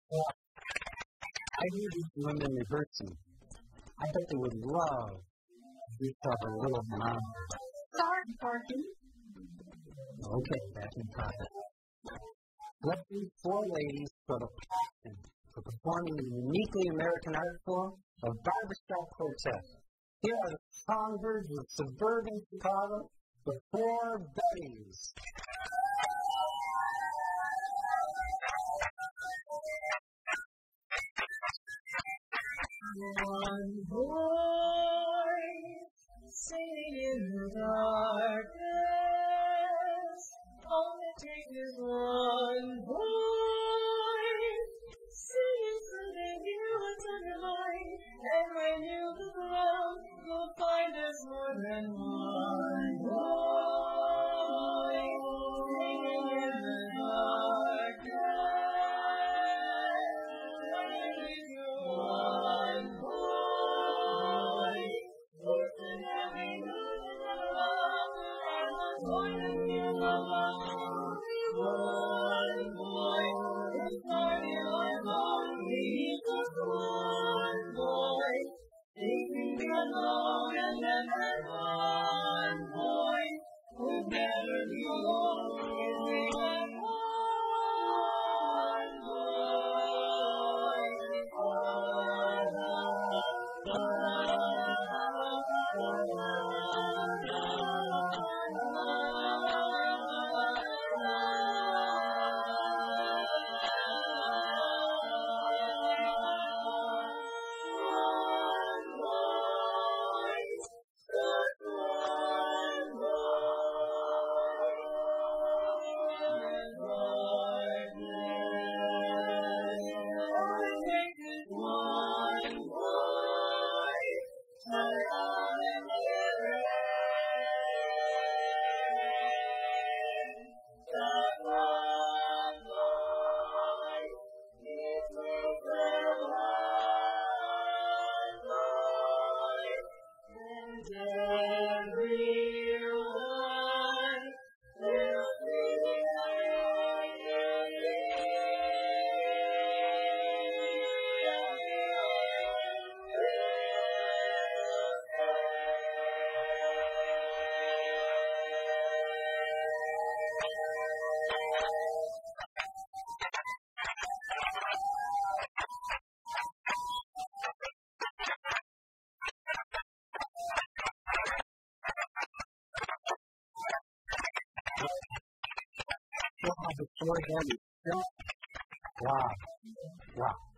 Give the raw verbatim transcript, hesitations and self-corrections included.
I hear these women rehearsing. I bet they would love this of a little mom. Sorry, Porky. Okay, back in topic. Let these four ladies show the passion for performing the uniquely American art form of barbershop quartet. Here are the songbirds of suburban Chicago, the Four Betties. One boy singing in the darkness, on the tree is one boy singing so that you will turn your mind, and when you look around, you'll find there's more than one boy singing in the darkness. One boy, listen every night and laughter and the joy that feels alone. One boy, this party life long, he's just one boy, taking me alone, and then there's one boy who'd never be alone. He's singing one Wow. Wow.